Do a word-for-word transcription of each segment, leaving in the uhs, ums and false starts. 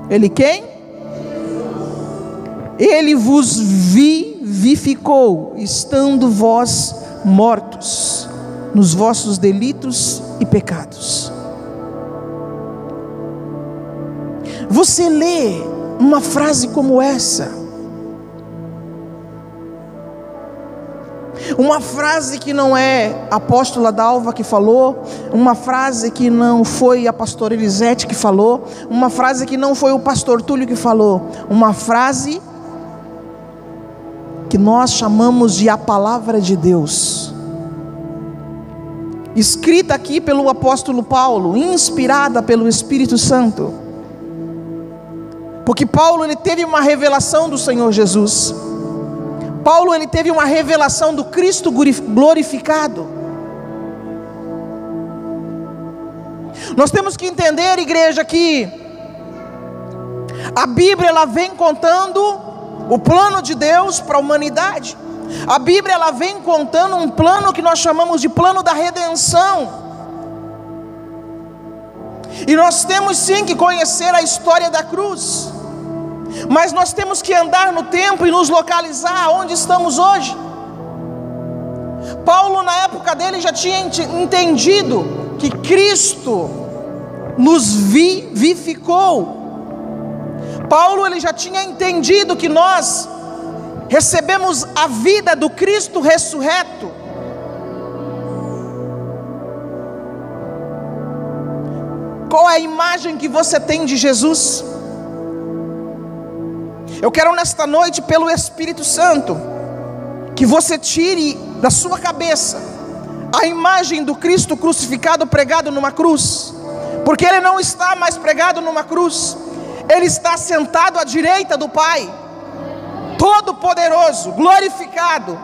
Ele quem? Ele vos vivificou, estando vós mortos nos vossos delitos e pecados. Você lê uma frase como essa, uma frase que não é a apóstola Dalva que falou, uma frase que não foi a pastora Elisete que falou, uma frase que não foi o pastor Túlio que falou, uma frase que nós chamamos de a palavra de Deus, escrita aqui pelo apóstolo Paulo, inspirada pelo Espírito Santo, porque Paulo ele teve uma revelação do Senhor Jesus. Paulo ele teve uma revelação do Cristo glorificado. Nós temos que entender, igreja, que a Bíblia ela vem contando o plano de Deus para a humanidade. A Bíblia ela vem contando um plano que nós chamamos de plano da redenção. E nós temos sim que conhecer a história da cruz, mas nós temos que andar no tempo e nos localizar onde estamos hoje. Paulo na época dele já tinha entendido que Cristo nos vivificou. Paulo ele já tinha entendido que nós recebemos a vida do Cristo ressurreto. Qual é a imagem que você tem de Jesus? Eu quero nesta noite, pelo Espírito Santo, que você tire da sua cabeça a imagem do Cristo crucificado, pregado numa cruz, porque Ele não está mais pregado numa cruz, Ele está sentado à direita do Pai, todo poderoso, glorificado,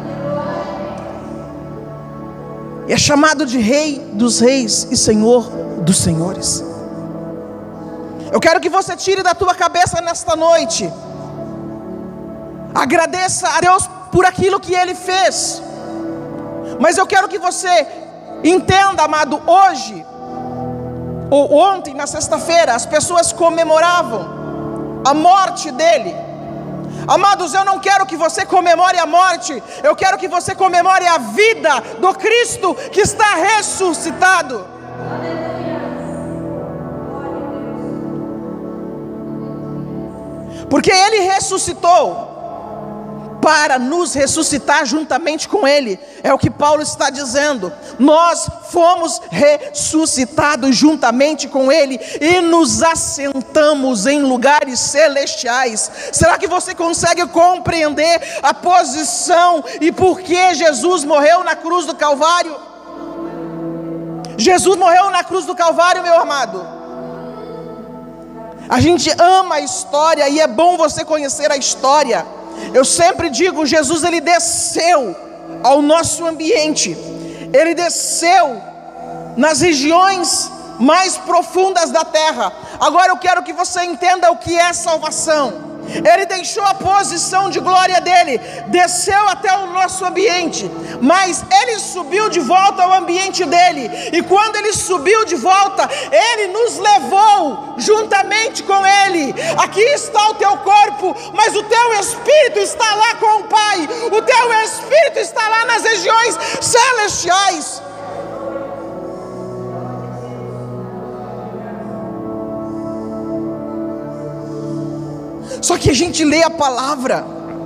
e é chamado de Rei dos Reis e Senhor dos Senhores. Eu quero que você tire da tua cabeça nesta noite, agradeça a Deus por aquilo que Ele fez, mas eu quero que você entenda, amado, hoje, ou ontem na sexta-feira, as pessoas comemoravam a morte dEle. Amados, eu não quero que você comemore a morte, eu quero que você comemore a vida do Cristo que está ressuscitado. Porque Ele ressuscitou para nos ressuscitar juntamente com Ele. É o que Paulo está dizendo. Nós fomos ressuscitados juntamente com Ele e nos assentamos em lugares celestiais. Será que você consegue compreender a posição e por que Jesus morreu na cruz do Calvário? Jesus morreu na cruz do Calvário, meu amado. A gente ama a história e é bom você conhecer a história. Eu sempre digo, Jesus ele desceu ao nosso ambiente, Ele desceu nas regiões mais profundas da terra. Agora eu quero que você entenda o que é salvação. Ele deixou a posição de glória dele, desceu até o nosso ambiente, mas Ele subiu de volta ao ambiente dele. E quando Ele subiu de volta, Ele nos levou juntamente com Ele. Aqui está o teu corpo, mas o teu espírito está lá com o Pai. O teu espírito está lá nas regiões celestiais. Só que a gente lê a palavra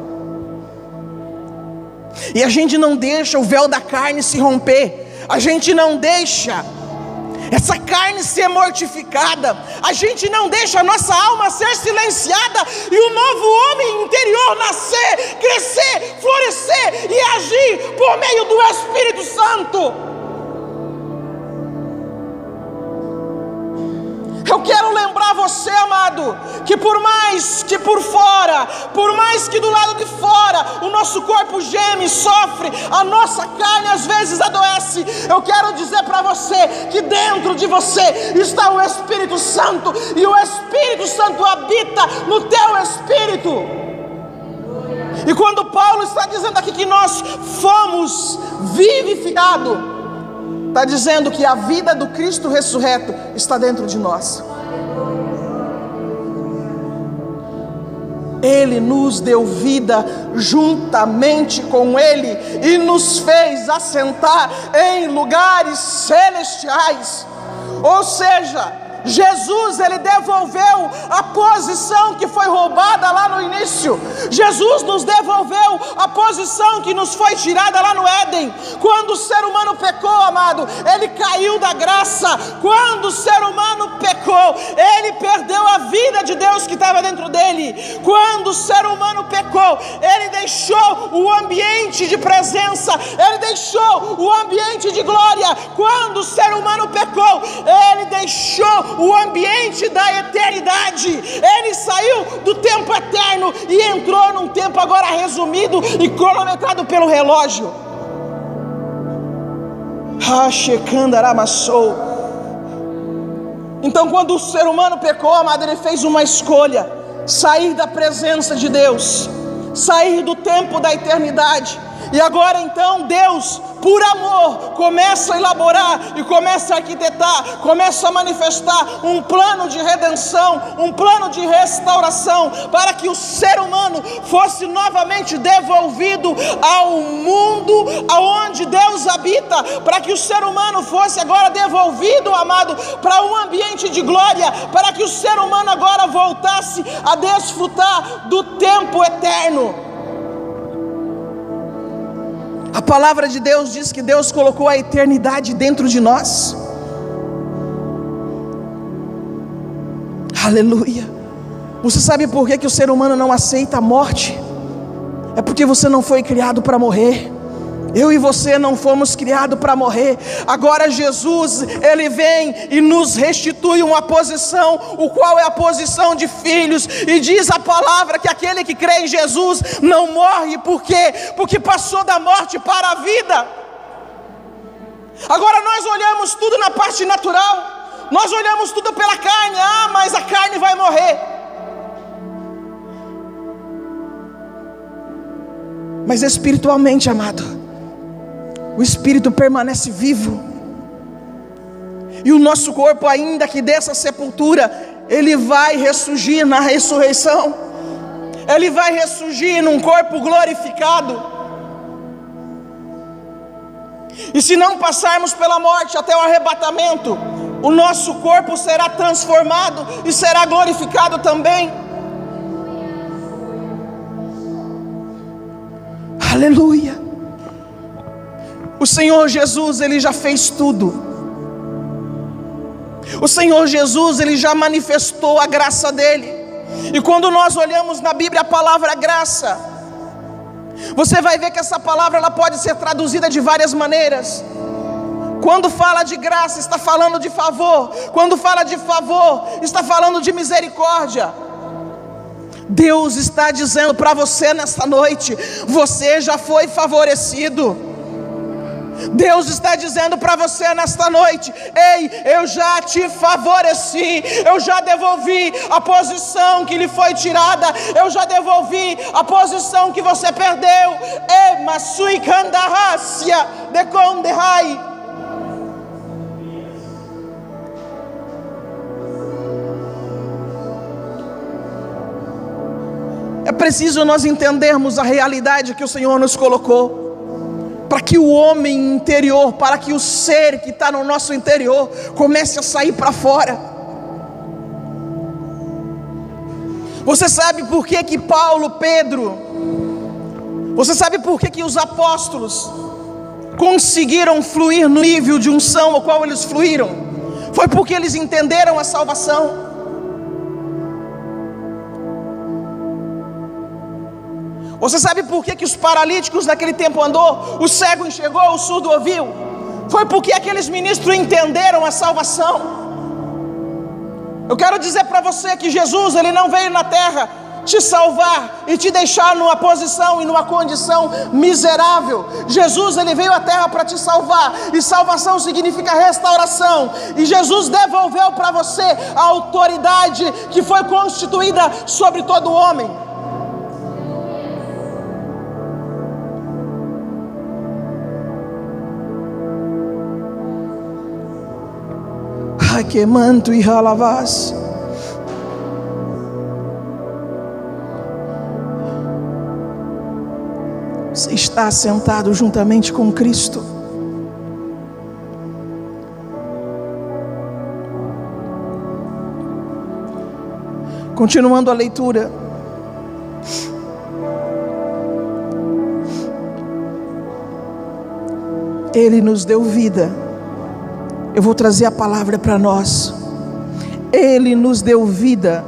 e a gente não deixa o véu da carne se romper, a gente não deixa essa carne ser mortificada, a gente não deixa a nossa alma ser silenciada e o novo homem interior nascer, crescer, florescer e agir por meio do Espírito Santo. Eu quero lembrar você, amado, que por mais que por fora, por mais que do lado de fora o nosso corpo geme, sofre, a nossa carne às vezes adoece, eu quero dizer para você que dentro de você está o Espírito Santo, e o Espírito Santo habita no teu espírito. E quando Paulo está dizendo aqui que nós fomos vivificados, está dizendo que a vida do Cristo ressurreto está dentro de nós. Ele nos deu vida juntamente com Ele e nos fez assentar em lugares celestiais. Ou seja, Jesus, Ele devolveu a posição que foi roubada lá no início. Jesus nos devolveu a posição que nos foi tirada lá no Éden. Quando o ser humano pecou, amado, ele caiu da graça. Quando o ser humano pecou, ele perdeu a vida de Deus que estava dentro dele. Quando o ser humano pecou, ele deixou o ambiente de presença, ele deixou o ambiente de glória. Quando o ser humano pecou, ele deixou o ambiente da eternidade. Ele saiu do tempo eterno e entrou num tempo agora resumido e cronometrado pelo relógio. Então, quando o ser humano pecou, amado, ele fez uma escolha: sair da presença de Deus, sair do tempo da eternidade. E agora então Deus, por amor, começa a elaborar e começa a arquitetar, começa a manifestar um plano de redenção, um plano de restauração, para que o ser humano fosse novamente devolvido ao mundo aonde Deus habita, para que o ser humano fosse agora devolvido, amado, para um ambiente de glória, para que o ser humano agora voltasse a desfrutar do tempo eterno. A palavra de Deus diz que Deus colocou a eternidade dentro de nós. Aleluia. Você sabe por que, que o ser humano não aceita a morte? É porque você não foi criado para morrer. Eu e você não fomos criados para morrer. Agora Jesus, Ele vem e nos restitui uma posição, o qual é a posição de filhos. E diz a palavra que aquele que crê em Jesus não morre. Por quê? Porque passou da morte para a vida. Agora nós olhamos tudo na parte natural. Nós olhamos tudo pela carne. Ah, mas a carne vai morrer. Mas espiritualmente, amado, o Espírito permanece vivo. E o nosso corpo, ainda que dessa sepultura, ele vai ressurgir na ressurreição. Ele vai ressurgir num corpo glorificado. E se não passarmos pela morte até o arrebatamento, o nosso corpo será transformado e será glorificado também. Aleluia. O Senhor Jesus, Ele já fez tudo. O Senhor Jesus, Ele já manifestou a graça dEle. E quando nós olhamos na Bíblia a palavra graça, você vai ver que essa palavra ela pode ser traduzida de várias maneiras. Quando fala de graça, está falando de favor. Quando fala de favor, está falando de misericórdia. Deus está dizendo para você nesta noite: você já foi favorecido. Deus está dizendo para você nesta noite: ei, eu já te favoreci, eu já devolvi a posição que lhe foi tirada, eu já devolvi a posição que você perdeu. E masui kandahasia de kondehai. É preciso nós entendermos a realidade que o Senhor nos colocou, para que o homem interior, para que o ser que está no nosso interior comece a sair para fora. Você sabe por que que Paulo, Pedro, você sabe por que que os apóstolos conseguiram fluir no nível de unção ao qual eles fluíram? Foi porque eles entenderam a salvação. Você sabe por que que os paralíticos naquele tempo andou? O cego enxergou, o surdo ouviu. Foi porque aqueles ministros entenderam a salvação. Eu quero dizer para você que Jesus, Ele não veio na terra te salvar e te deixar numa posição e numa condição miserável. Jesus, Ele veio à terra para te salvar, e salvação significa restauração. E Jesus devolveu para você a autoridade que foi constituída sobre todo homem. Que manto e ralavas. está sentado juntamente com Cristo. Continuando a leitura. Ele nos deu vida. Eu vou trazer a palavra para nós. Ele nos deu vida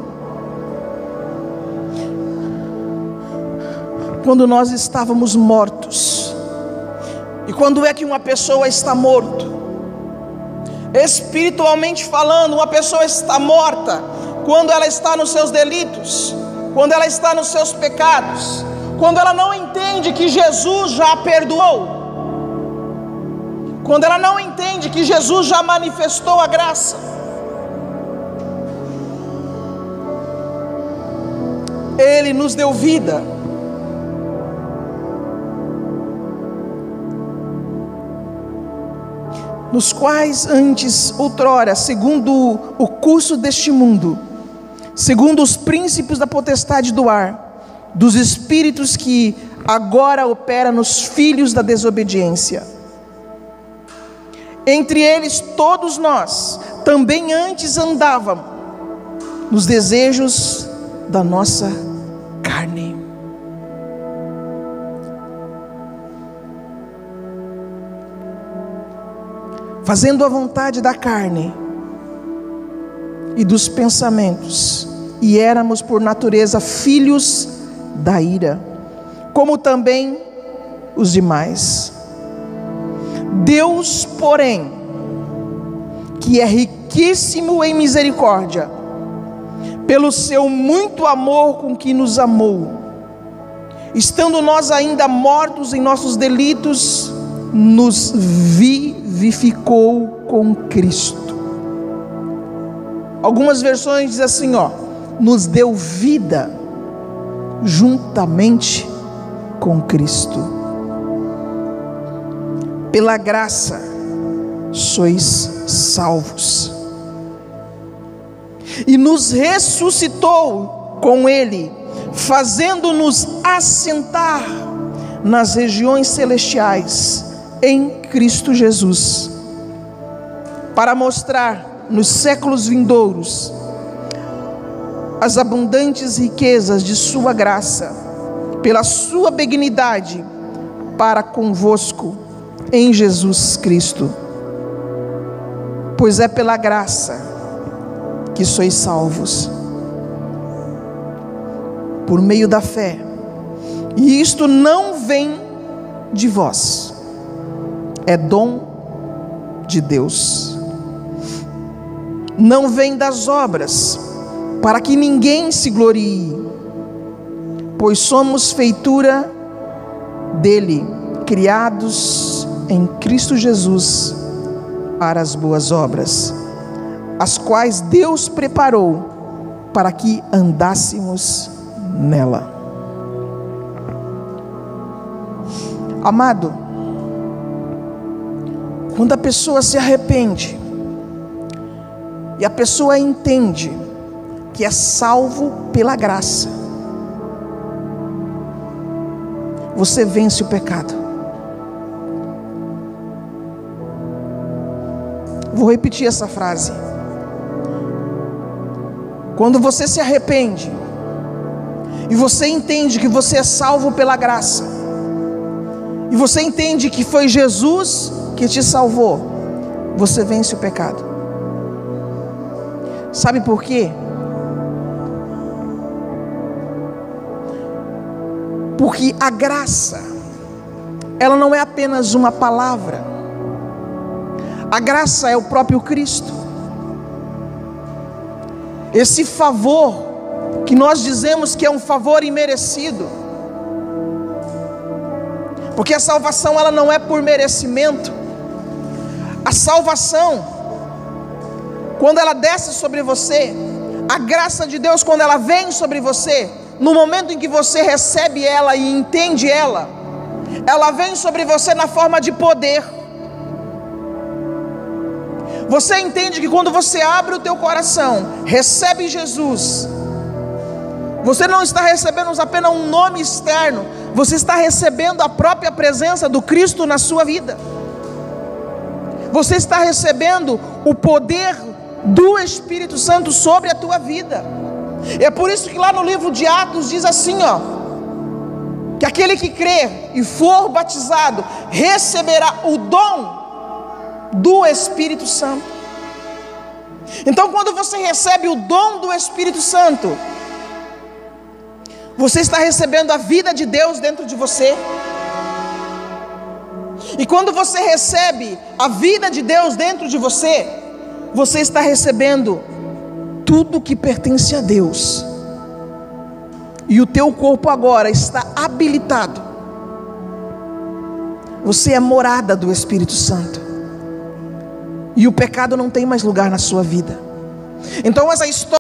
quando nós estávamos mortos. E quando é que uma pessoa está morta? Espiritualmente falando, uma pessoa está morta quando ela está nos seus delitos, quando ela está nos seus pecados, quando ela não entende que Jesus já a perdoou, quando ela não entende que Jesus já manifestou a graça. Ele nos deu vida. Nos quais antes, outrora, segundo o curso deste mundo, segundo os príncipes da potestade do ar, dos espíritos que agora operam nos filhos da desobediência. Entre eles todos nós, também antes andávamos, nos desejos da nossa carne. Fazendo a vontade da carne e dos pensamentos, e éramos por natureza filhos da ira, como também os demais. Deus, porém, que é riquíssimo em misericórdia, pelo seu muito amor com que nos amou, estando nós ainda mortos em nossos delitos, nos vivificou com Cristo. Algumas versões dizem assim, ó, nos deu vida juntamente com Cristo. Pela graça sois salvos. E nos ressuscitou com Ele, fazendo-nos assentar nas regiões celestiais em Cristo Jesus, para mostrar nos séculos vindouros as abundantes riquezas de sua graça, pela sua benignidade para convosco em Jesus Cristo. Pois é pela graça que sois salvos, por meio da fé, e isto não vem de vós, é dom de Deus, não vem das obras, para que ninguém se glorie, pois somos feitura dele, criados em Cristo Jesus para as boas obras, as quais Deus preparou para que andássemos nela. Amado, quando a pessoa se arrepende e a pessoa entende que é salvo pela graça, você vence o pecado. Vou repetir essa frase. Quando você se arrepende e você entende que você é salvo pela graça, e você entende que foi Jesus que te salvou, você vence o pecado. Sabe por quê? Porque a graça, ela não é apenas uma palavra. A graça é o próprio Cristo. Esse favor, que nós dizemos que é um favor imerecido, porque a salvação ela não é por merecimento. A salvação, quando ela desce sobre você, a graça de Deus quando ela vem sobre você, no momento em que você recebe ela e entende ela, ela vem sobre você na forma de poder. Você entende que quando você abre o teu coração, recebe Jesus, você não está recebendo apenas um nome externo, você está recebendo a própria presença do Cristo na sua vida. Você está recebendo o poder do Espírito Santo sobre a tua vida. É por isso que lá no livro de Atos diz assim, ó, que aquele que crer e for batizado receberá o dom do Espírito Santo. Então, quando você recebe o dom do Espírito Santo, você está recebendo a vida de Deus dentro de você. E quando você recebe a vida de Deus dentro de você, você está recebendo tudo que pertence a Deus. E o teu corpo agora está habilitado. Você é morada do Espírito Santo. E o pecado não tem mais lugar na sua vida. Então essa história